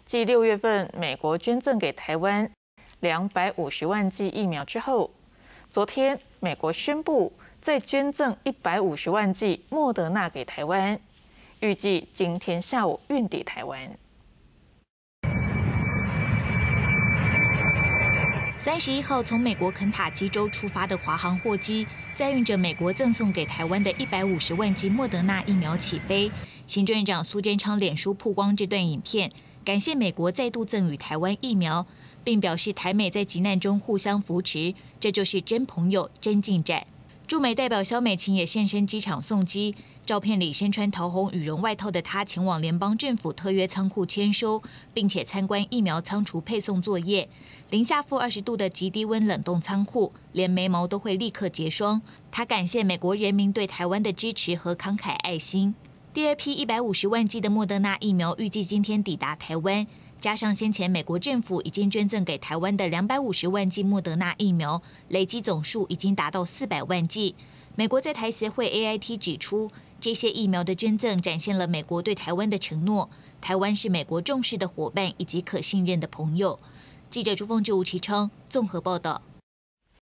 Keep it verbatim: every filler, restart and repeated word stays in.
继六月份美国捐赠给台湾两百五十万剂疫苗之后，昨天美国宣布再捐赠一百五十万剂莫德纳给台湾，预计今天下午运抵台湾。 三十一号从美国肯塔基州出发的华航货机，载运着美国赠送给台湾的一百五十万剂莫德纳疫苗起飞。行政院长苏贞昌脸书曝光这段影片，感谢美国再度赠予台湾疫苗，并表示台美在急难中互相扶持，这就是真朋友、真进展。驻美代表萧美琴也现身机场送机。照片里身穿桃红羽绒外套的她前往联邦政府特约仓库签收，并且参观疫苗仓储配送作业。零下负二十度的极低温冷冻仓库，连眉毛都会立刻结霜。她感谢美国人民对台湾的支持和慷慨爱心。第二批一百五十万剂的莫德纳疫苗预计今天抵达台湾，加上先前美国政府已经捐赠给台湾的两百五十万剂莫德纳疫苗，累计总数已经达到四百万剂。美国在台协会 A I T 指出，这些疫苗的捐赠展现了美国对台湾的承诺，台湾是美国重视的伙伴以及可信任的朋友。记者朱凤芝、吴其昌综合报道。